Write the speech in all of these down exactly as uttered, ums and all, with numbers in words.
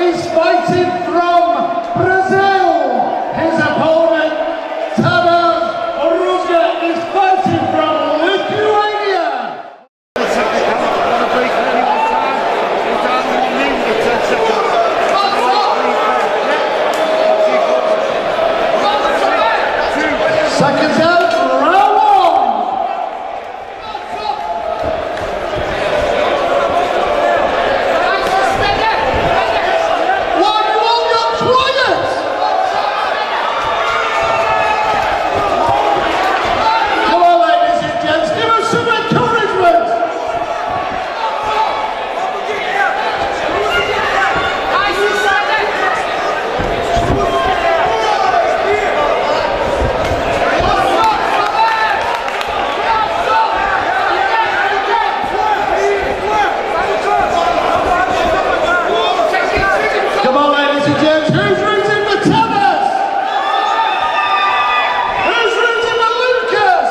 is fighting from Brazil. His opponent, Tadeusz Ruga, is fighting from Lithuania. Seconds out, round one. One, you all got quiet. Come on, ladies and gents, give us some encouragement. Come on, ladies and gents, who's rooting for Tadeusz? Who's rooting for Lucas?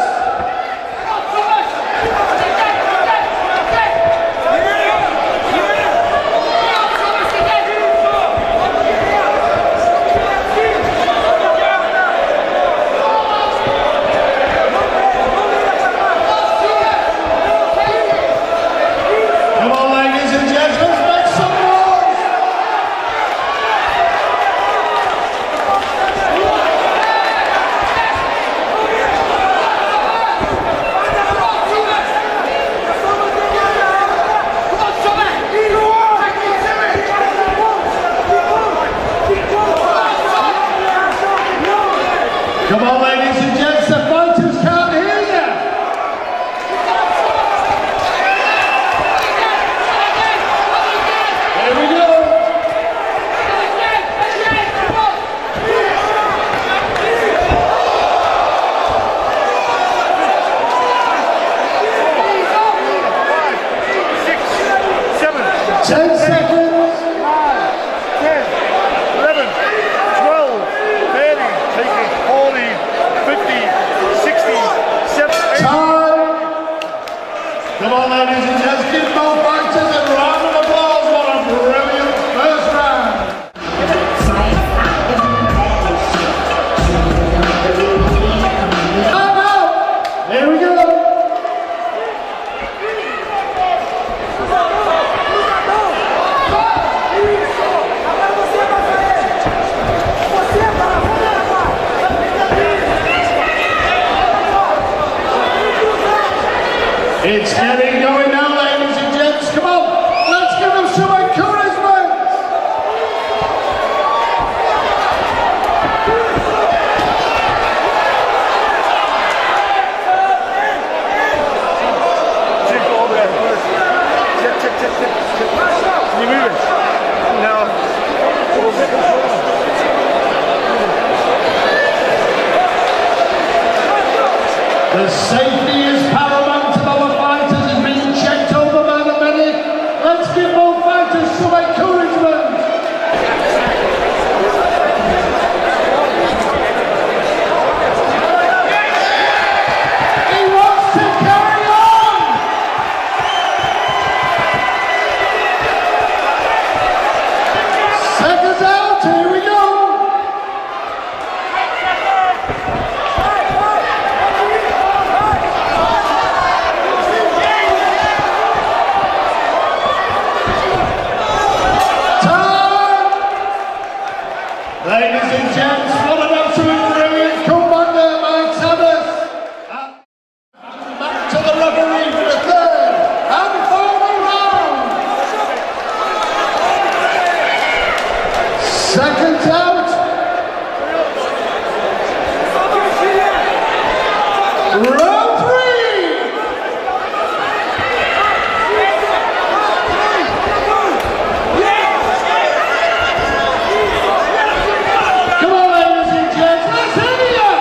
Come on, ladies and gents, let's make some noise. Come on, ladies and gents, the fighters can't hear you. Here we go. Ten seconds. Time. Come on, ladies and gents, give both fighters a round of applause. What a brilliant first round. Time out. Here we go. It's getting going now, ladies and gents. Come on, let's give them some encouragement. Can you move it? No. The safety is paramount of our fighters is being checked over by the medic. Let's give both fighters some encouragement. He wants to carry on. Seconds out, here we go. Ladies and gents, what an absolute brilliant comeback there by Tadeusz. And back to the referee for the third and final round. Seconds out. Round three. Come on, ladies and gents, let's hear you.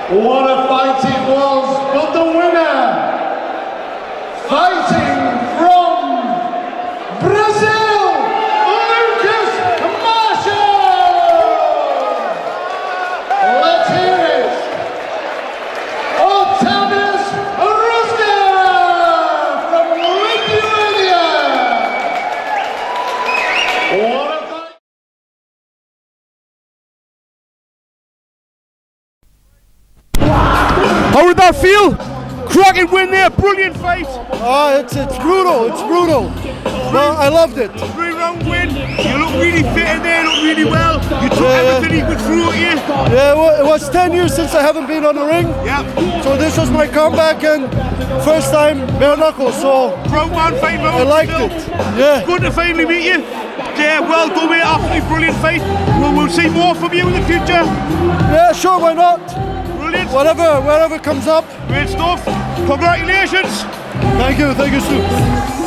What a fight it was, but the winner, fighting from Brazil, Lucas Marshall! Let's hear it, Otavius Ruska from Lithuania! What a fight! How did that feel? Cracking win there, brilliant fight. Oh, it's it's brutal, it's brutal. Well, I loved it. Three round win. You look really fit in there, look really well. You took Yeah, everything he could throw at you. Yeah, well, it was ten years since I haven't been on the ring. Yeah. So this was my comeback and first time bare knuckles, so Proud man fight. I liked it. Yeah. Good to finally meet you. Yeah, well done mate, absolutely brilliant fight. We'll, we'll see more from you in the future. Yeah, sure, why not? Brilliant. Whatever, whatever comes up. Great stuff. Congratulations. Thank you, thank you, Stu.